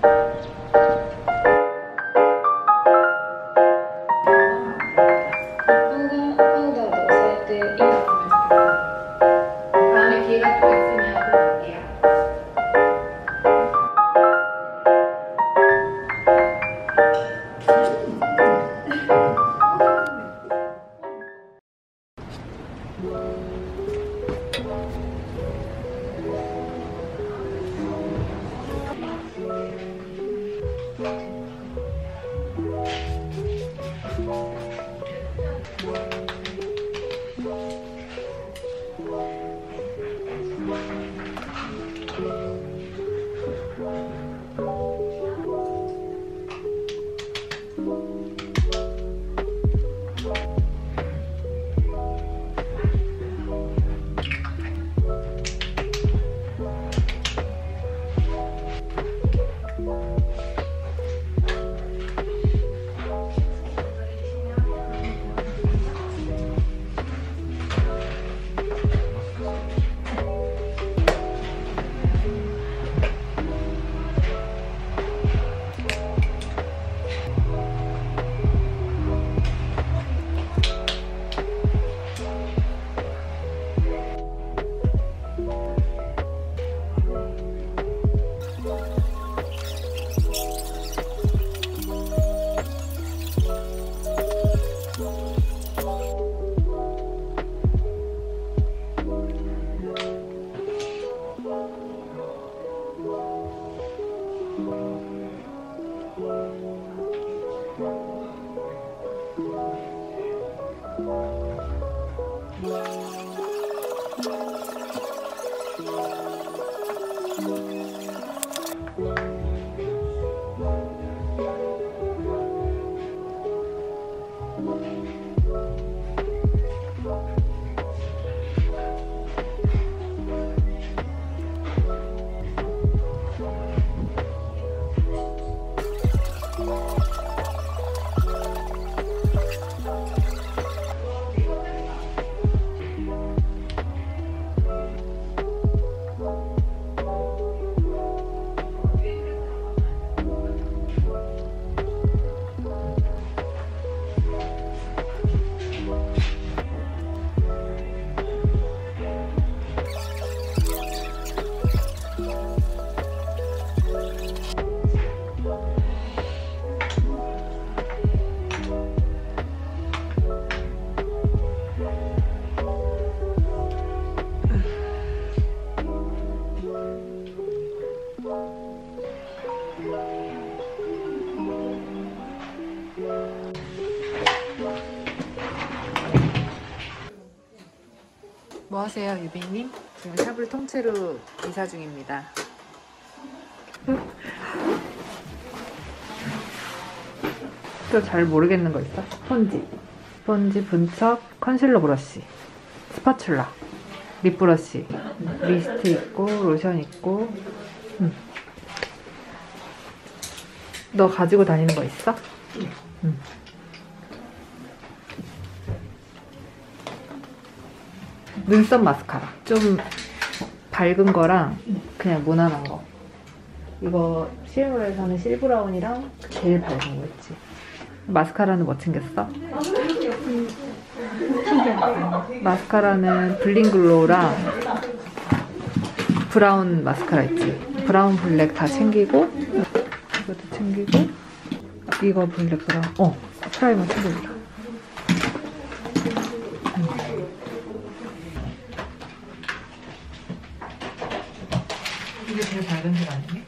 뭐 하세요, 유빈님? 지금 샵을 통째로 이사 중입니다. 또 잘 모르겠는 거 있어? 스펀지, 분척, 컨실러 브러쉬, 스파츌라, 립 브러쉬, 미스트 있고 로션 있고. 너 가지고 다니는 거 있어? 응. 눈썹 마스카라 좀 밝은 거랑 그냥 무난한 거. 이거 시에모레에서는 실브라운이랑 제일 밝은 거 있지. 마스카라는 뭐 챙겼어? 마스카라는 블링글로우랑 브라운 마스카라 있지. 브라운 블랙 다 챙기고, 이것도 챙기고, 이거 블랙 브라운, 프라이머 챙겨줘. 이게 제일 밝은 색 아니니?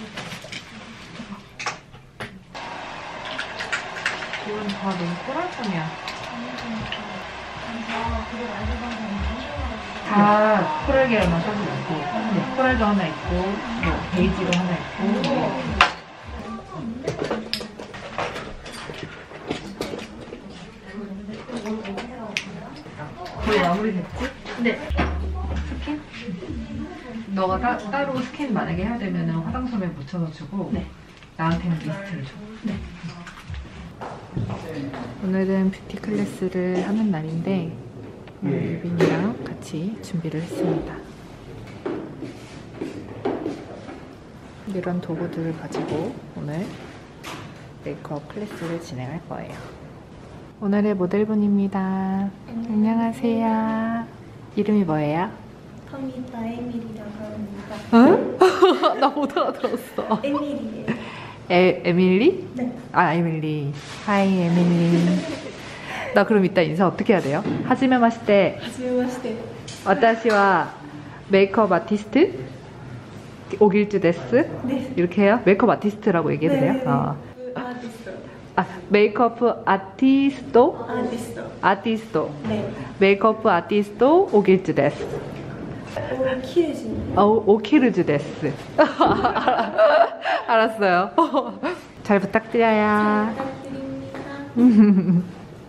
이건 다 너무 코랄감이야. 다 코랄 계열만 써도 있고, 코랄도 하나 있고, 뭐 베이지도 하나 있고. 거의 마무리됐지? 네. 스킨? 너가 따로 스킨 만약에 해야 되면 화장솜에 묻혀서 주고, 네. 나한테는 리스트를 줘. 네. 오늘은 뷰티 클래스를 하는 날인데 유빈이랑 같이 준비를 했습니다. 이런 도구들을 가지고 오늘 메이크업 클래스를 진행할 거예요. 오늘의 모델분입니다. 안녕하세요. 이름이 뭐예요? 터미타 에밀이라고 합니다. 어? 나 못 알아들었어. 에밀이에요. 에밀리? 네. 아, 에밀리. 하이, 에밀리. 나 그럼 이따 인사 어떻게 해야 돼요? 하지메 마시테. 하지메 마시테. 와타시와 메이크업 아티스트 오길즈 데스. 네. 이렇게 해요? 메이크업 아티스트라고 얘기해도 돼요? 네. 아티스트. 아, 메이크업 아티스토? 아티스토. 네. 메이크업 아티스토 오길즈 데스. 오키르즈. 오키르즈 데스. 알았어요. 잘 부탁드려요. 부탁드립니다.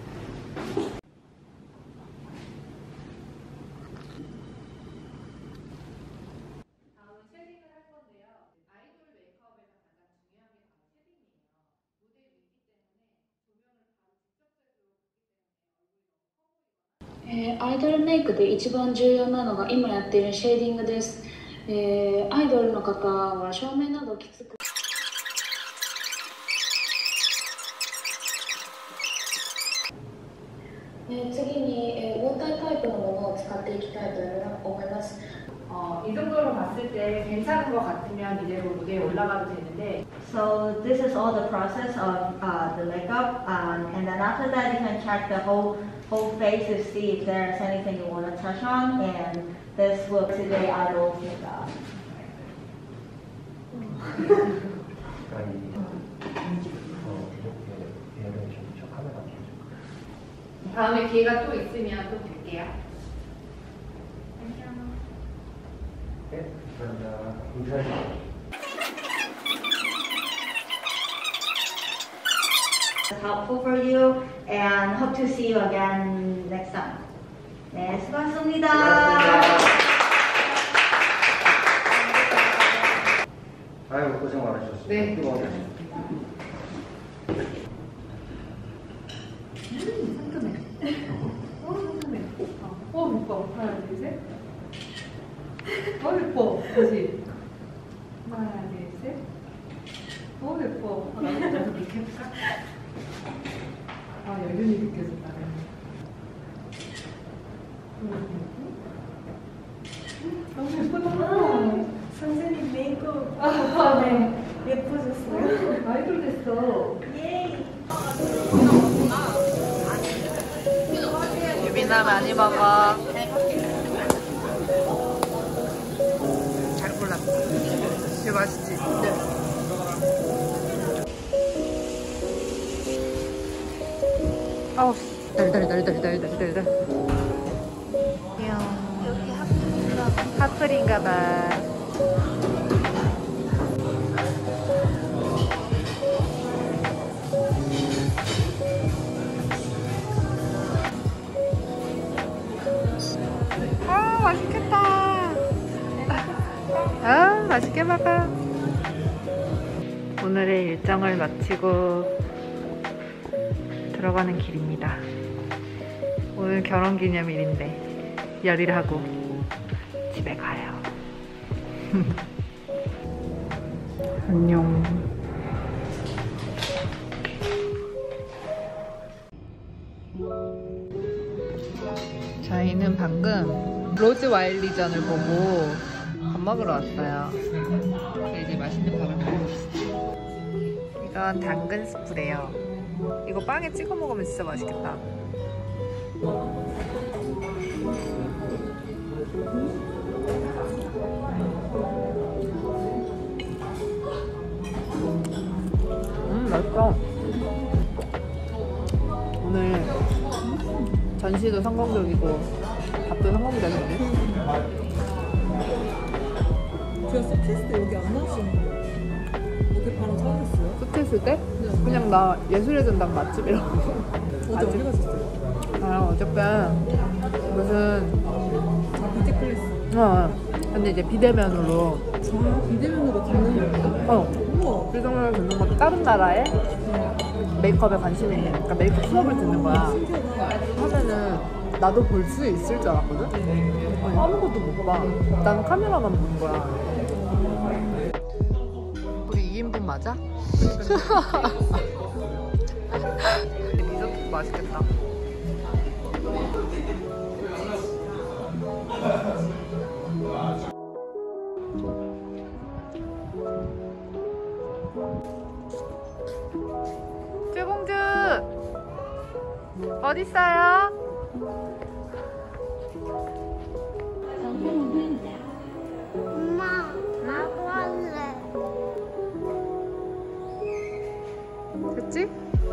アイドルメイクで一番重要なのが今やっているシェーディングです。アイドルの方は照明などきつく次にウォータータイプのものを使っていきたいと思います。 이 정도로 봤을 때 괜찮은 것 같으면 이대로 무대에 올라가도 되는데. So this is all the process of the makeup, and then after that you can check the whole face to see if there's anything you want to touch on, and this will be the idol makeup. 다음에 기회가 또 있으면 또 뵐게요. 네, 감사합니다. 인사해주세요. Helpful for you, and hope to see you again next time. 네, 수고하셨습니다. 아유, 고생 많으셨습니다. 네. 상큼해. 상큼해. 예뻐. 하나, 둘, 셋. 예뻐. 다시. 하나, 둘, 셋. 예뻐. 하나, 둘, 셋. 이렇게 해볼까? 아, 연륜이 느껴진다. 너무 예쁘다. 선생님 메이크업 네. 예뻐졌어요. 아이돌 됐어. 예이. 유빈아 많이 먹어. 잘 골랐다. 되게 맛있지? 네. 아우, 달달달달달달달. 여기 핫플인가봐. 아, 맛있겠다. 아, 맛있게 먹어. 오늘의 일정을 마치고 들어가는 길입니다. 오늘 결혼기념일인데 열일 하고 집에 가요. 안녕. 저희는 방금 로즈 와일리전을 보고 밥 먹으러 왔어요. 이제 맛있는 밥을 먹읍시다. 이건 당근 스프래요. 이거 빵에 찍어 먹으면 진짜 맛있겠다. 맛있어. 오늘 전시도 성공적이고 밥도 성공적이네. 제가 스트레스 때 여기 안 나오시는 거예요? 어떻게 바로 찾으셨어요? 스트했을 때? 그냥 나 예술의 전당 맛집이라고. 어제 어디 가셨어요? 아, 어저께 무슨 뷰티 클래스. 근데 이제 비대면으로. 비대면으로 듣는 거예요? 우와. 비대면으로 듣는 것도 다른 나라의 메이크업에 관심이 있는, 그러니까 메이크업 수업을 듣는 거야. 처음에는 나도 볼 수 있을 줄 알았거든? 아무것도 못 봐. 나는 카메라만 보는 거야. 정돈 맞아? 리조트 맛있겠다. 쯔봉주 어딨어요? 엄마, 나도 할래. 됐지?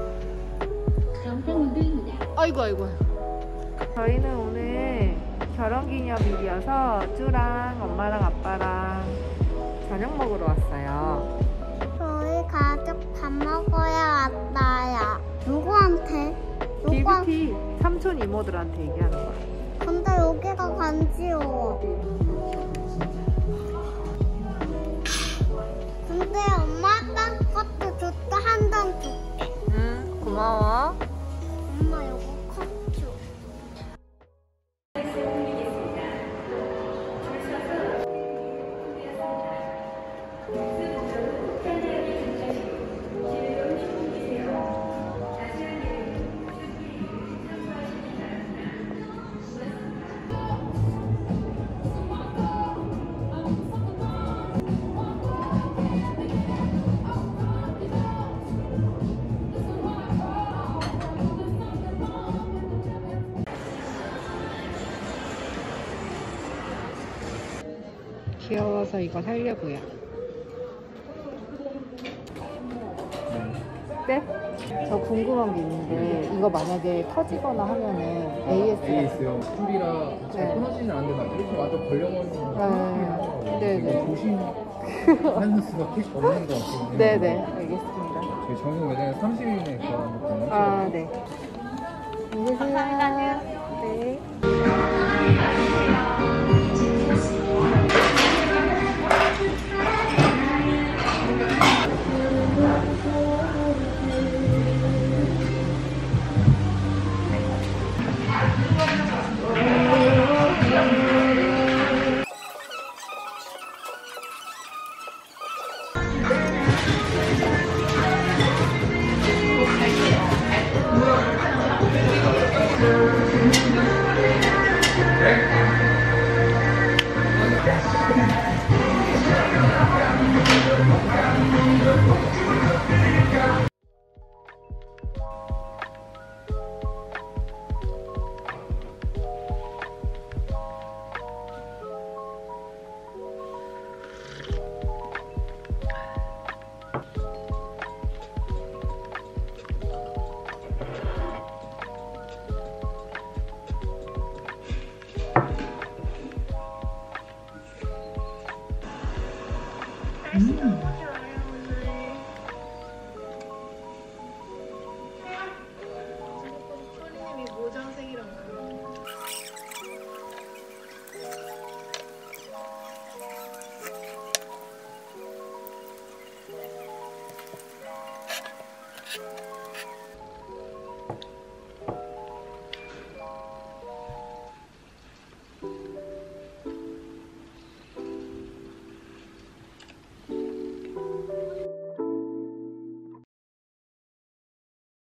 아이고 아이고. 저희는 오늘 결혼기념일이어서 쭈랑 엄마랑 아빠랑 저녁 먹으러 왔어요. 저희 가족 밥 먹어야 왔어요. 누구한테? BBT 삼촌 이모들한테 얘기하는 거야. 근데 여기가 간지러워. 근데 엄마 아빠 것도 줬다 한 장 줄게. 응, 고마워. 엄마 이거 컵 줘. 귀여워서 이거 살려고요. 네? 저 궁금한 게 있는데 이거 만약에 터지거나 하면은 AS요? 술이라 잘 네. 끊어지진 않는데 이렇게 완전 걸려버리면 네네. 조심하는 수밖에 없는 것 같아요. 네네, 알겠습니다. 저희 정식 매장에 30일에 걸어놨거든요. 아, 네. 감사합니다. 네.